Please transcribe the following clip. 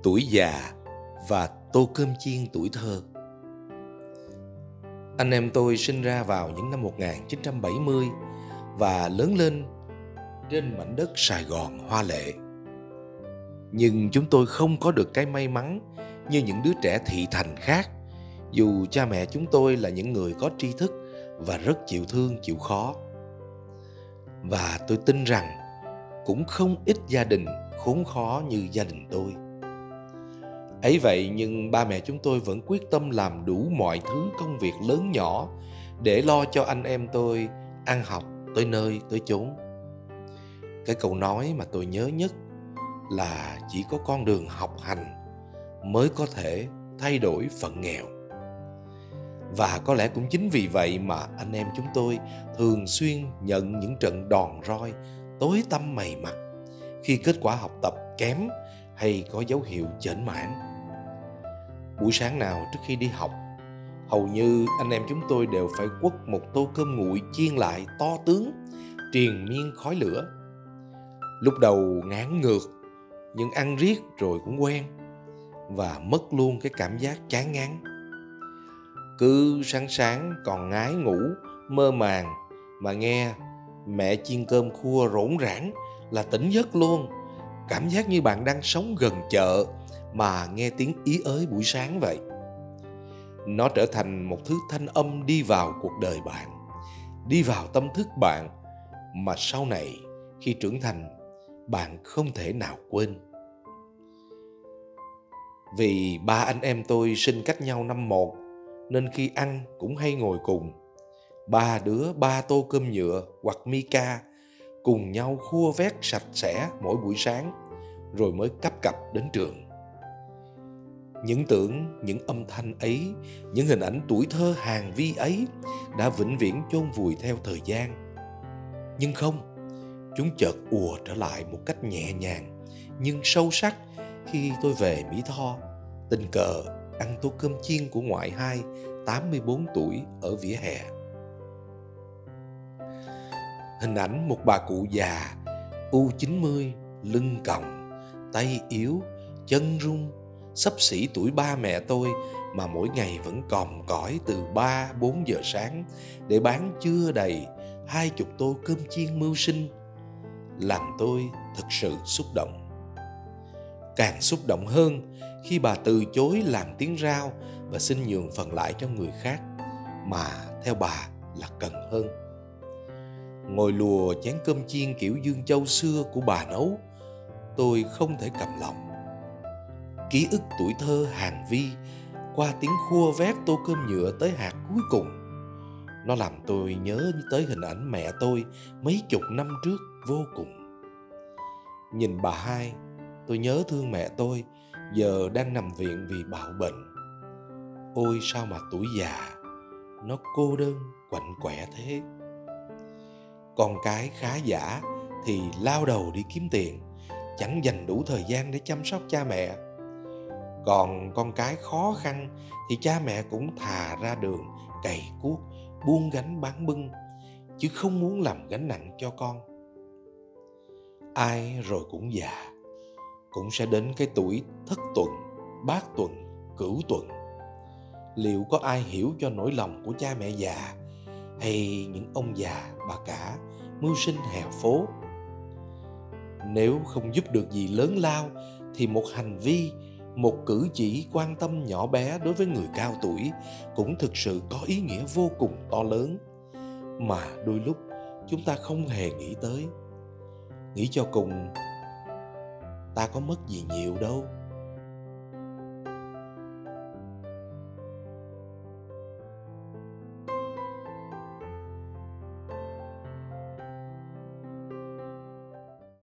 Tuổi già và tô cơm chiên tuổi thơ. Anh em tôi sinh ra vào những năm 1970 và lớn lên trên mảnh đất Sài Gòn hoa lệ. Nhưng chúng tôi không có được cái may mắn như những đứa trẻ thị thành khác, dù cha mẹ chúng tôi là những người có tri thức và rất chịu thương chịu khó. Và tôi tin rằng cũng không ít gia đình khốn khó như gia đình tôi. Ấy vậy nhưng ba mẹ chúng tôi vẫn quyết tâm làm đủ mọi thứ công việc lớn nhỏ để lo cho anh em tôi ăn học tới nơi tới chốn. Cái câu nói mà tôi nhớ nhất là chỉ có con đường học hành mới có thể thay đổi phận nghèo. Và có lẽ cũng chính vì vậy mà anh em chúng tôi thường xuyên nhận những trận đòn roi tối tăm mày mặt khi kết quả học tập kém hay có dấu hiệu chểnh mảng. Buổi sáng nào trước khi đi học, hầu như anh em chúng tôi đều phải quất một tô cơm nguội chiên lại to tướng, triền miên khói lửa. Lúc đầu ngán ngược, nhưng ăn riết rồi cũng quen và mất luôn cái cảm giác chán ngán. Cứ sáng sáng còn ngái ngủ, mơ màng mà nghe mẹ chiên cơm khua rỗn rãng là tỉnh giấc luôn. Cảm giác như bạn đang sống gần chợ mà nghe tiếng ý ới buổi sáng vậy. Nó trở thành một thứ thanh âm đi vào cuộc đời bạn, đi vào tâm thức bạn mà sau này khi trưởng thành bạn không thể nào quên. Vì ba anh em tôi sinh cách nhau năm một nên khi ăn cũng hay ngồi cùng. Ba đứa ba tô cơm nhựa hoặc mica cùng nhau khua vét sạch sẽ mỗi buổi sáng rồi mới cắp cặp đến trường. Những tưởng, những âm thanh ấy, những hình ảnh tuổi thơ hàng vi ấy đã vĩnh viễn chôn vùi theo thời gian. Nhưng không, chúng chợt ùa trở lại một cách nhẹ nhàng nhưng sâu sắc khi tôi về Mỹ Tho, tình cờ ăn tô cơm chiên của ngoại hai 84 tuổi ở vỉa hè. Hình ảnh một bà cụ già U90, lưng còng, tay yếu, chân run, xấp xỉ tuổi ba mẹ tôi mà mỗi ngày vẫn còm cõi từ 3-4 giờ sáng để bán chưa đầy 20 tô cơm chiên mưu sinh, làm tôi thực sự xúc động. Càng xúc động hơn khi bà từ chối làm tiếng rao và xin nhường phần lại cho người khác mà theo bà là cần hơn. Ngồi lùa chén cơm chiên kiểu Dương Châu xưa của bà nấu, tôi không thể cầm lòng. Ký ức tuổi thơ hàng vi qua tiếng khua vét tô cơm nhựa tới hạt cuối cùng. Nó làm tôi nhớ tới hình ảnh mẹ tôi mấy chục năm trước vô cùng. Nhìn bà hai, tôi nhớ thương mẹ tôi giờ đang nằm viện vì bạo bệnh. Ôi sao mà tuổi già nó cô đơn quạnh quẹ thế. Con cái khá giả thì lao đầu đi kiếm tiền, chẳng dành đủ thời gian để chăm sóc cha mẹ. Còn con cái khó khăn thì cha mẹ cũng thà ra đường cày cuốc, buông gánh bán bưng, chứ không muốn làm gánh nặng cho con. Ai rồi cũng già, cũng sẽ đến cái tuổi thất tuần, bát tuần, cửu tuần. Liệu có ai hiểu cho nỗi lòng của cha mẹ già hay những ông già, bà cả mưu sinh hè phố? Nếu không giúp được gì lớn lao thì một hành vi, một cử chỉ quan tâm nhỏ bé đối với người cao tuổi cũng thực sự có ý nghĩa vô cùng to lớn mà đôi lúc chúng ta không hề nghĩ tới. Nghĩ cho cùng, ta có mất gì nhiều đâu.